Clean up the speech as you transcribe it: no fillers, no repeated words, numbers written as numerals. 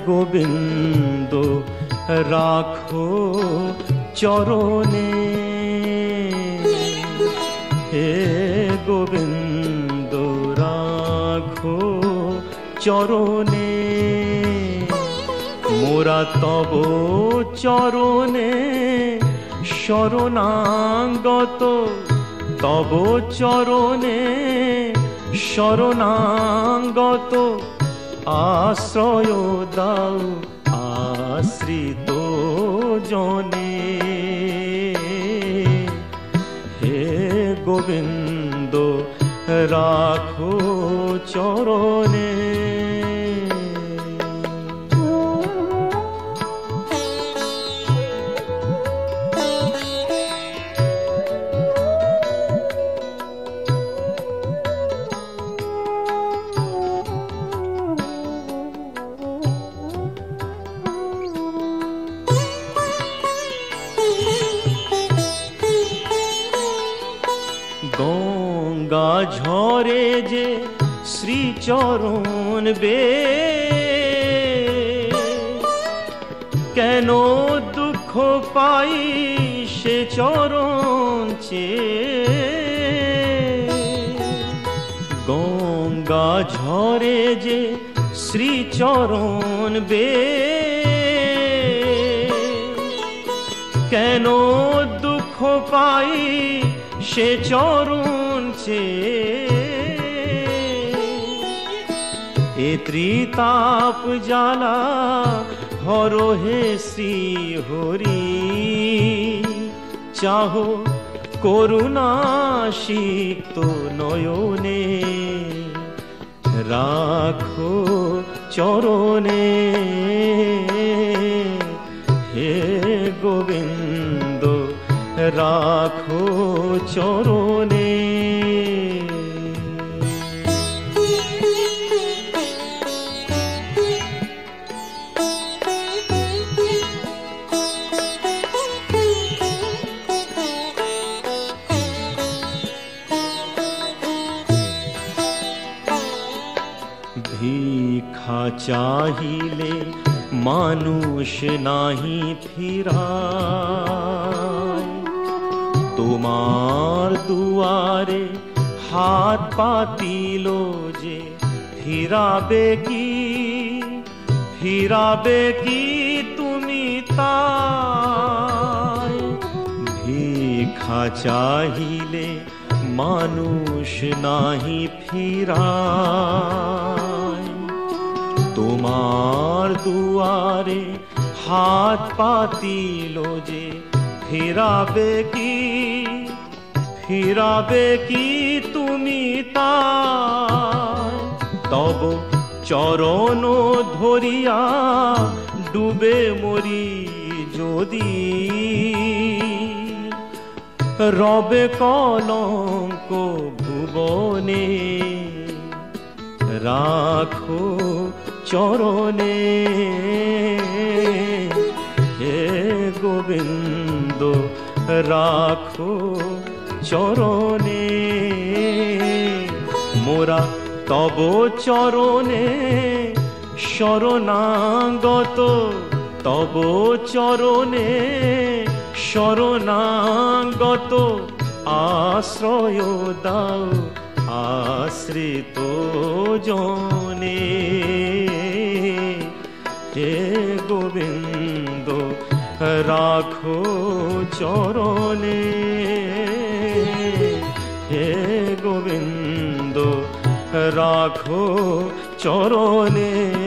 গোবিন্দ রাখো চরণে, হে গোবিন্দ রাখো চরণে, মোরা তব চরণে শরণাগত, তব চরণে শরণাগত, আশ্রয় দাও আশ্রিত জনে, হে গোবিন্দ রাখো চরণে। গঙ্গা ঝরে যে শ্রীচরণ বে, কেন দুঃখ পাই সে চরণ চেয়ে, গঙ্গা ঝরে যে শ্রীচরণ বে, কেন দুঃখ পাই সে চরণ চেয়ে, এ ত্রিতাপ জ্বালা হরো হে শ্রী হরি, চাহো করুণা সিক্ত নয়নে, রাখো চরণে, হে গোবিন্দ রাখো চরণে। ভিক্ষা চাহিলে মানুষ নাহি ফিরায়, তোমার দুয়ারে হাত পাতিল যে ফিরাবে কি, ফিরাবে কি তুমি তাই, ভিক্ষা চাহিলে মানুষ নাহি ফিরায়, তোমার দুয়ারে হাত পাতিল যে ফিরাবে কি, ফিরাবে কি তুমি তাই, তব চরণ ধরিয়া ডুবে মরি যদি, রবে কলঙ্ক ভুবনে, রাখো চরণে, হে গোবিন্দ রাখো চরণে, মোরা তব চরণে শরণাগত, তব চরণে শরণাগত, আশ্রয় দাও আশ্রিত জনে, হে গোবিন্দ রাখো চরণে, হে গোবিন্দ রাখো চরণে।